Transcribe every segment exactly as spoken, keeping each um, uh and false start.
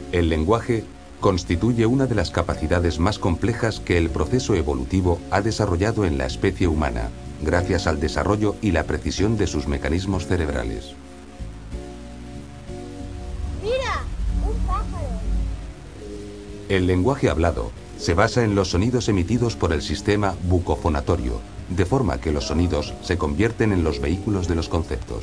El lenguaje constituye una de las capacidades más complejas que el proceso evolutivo ha desarrollado en la especie humana, gracias al desarrollo y la precisión de sus mecanismos cerebrales. ¡Mira! ¡Un pájaro! El lenguaje hablado se basa en los sonidos emitidos por el sistema bucofonatorio, de forma que los sonidos se convierten en los vehículos de los conceptos.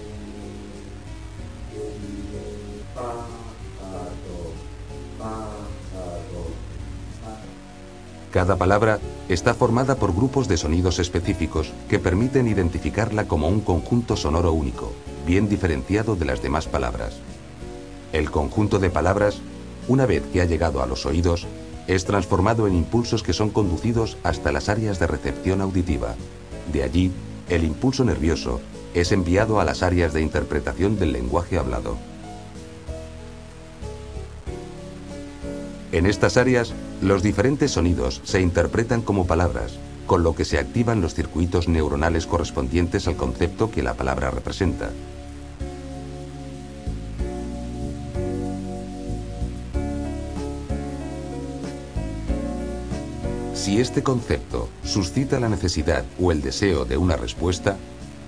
Cada palabra está formada por grupos de sonidos específicos que permiten identificarla como un conjunto sonoro único, bien diferenciado de las demás palabras. El conjunto de palabras, una vez que ha llegado a los oídos, es transformado en impulsos que son conducidos hasta las áreas de recepción auditiva. De allí, el impulso nervioso es enviado a las áreas de interpretación del lenguaje hablado. En estas áreas, los diferentes sonidos se interpretan como palabras, con lo que se activan los circuitos neuronales correspondientes al concepto que la palabra representa. Si este concepto suscita la necesidad o el deseo de una respuesta,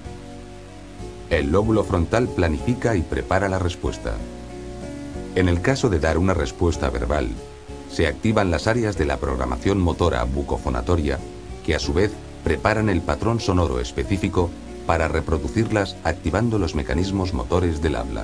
el lóbulo frontal planifica y prepara la respuesta. En el caso de dar una respuesta verbal, se activan las áreas de la programación motora bucofonatoria, que a su vez preparan el patrón sonoro específico para reproducirlas activando los mecanismos motores del habla.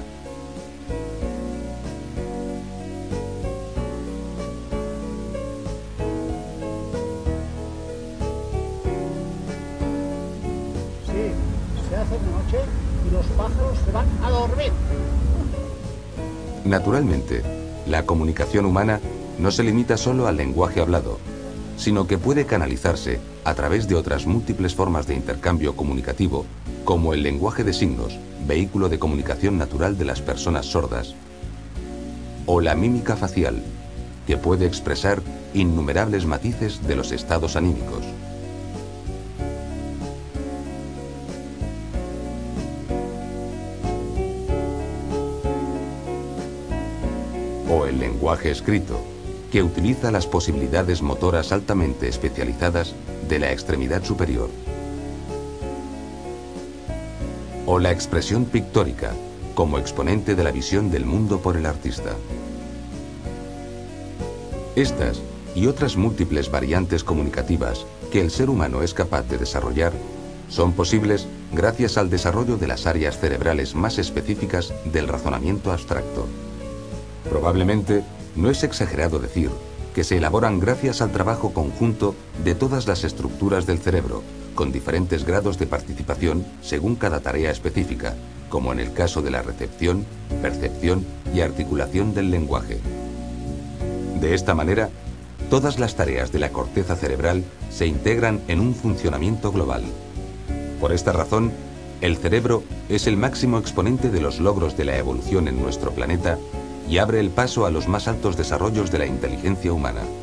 Sí, se hace de noche y los pájaros se van a dormir. Naturalmente, la comunicación humana no se limita solo al lenguaje hablado, sino que puede canalizarse a través de otras múltiples formas de intercambio comunicativo, como el lenguaje de signos, vehículo de comunicación natural de las personas sordas, o la mímica facial, que puede expresar innumerables matices de los estados anímicos. O el lenguaje escrito, que utiliza las posibilidades motoras altamente especializadas de la extremidad superior. O la expresión pictórica, como exponente de la visión del mundo por el artista. Estas y otras múltiples variantes comunicativas que el ser humano es capaz de desarrollar son posibles gracias al desarrollo de las áreas cerebrales más específicas del razonamiento abstracto. Probablemente no es exagerado decir que se elaboran gracias al trabajo conjunto de todas las estructuras del cerebro, con diferentes grados de participación según cada tarea específica, como en el caso de la recepción, percepción y articulación del lenguaje. De esta manera, todas las tareas de la corteza cerebral se integran en un funcionamiento global. Por esta razón, el cerebro es el máximo exponente de los logros de la evolución en nuestro planeta y abre el paso a los más altos desarrollos de la inteligencia humana.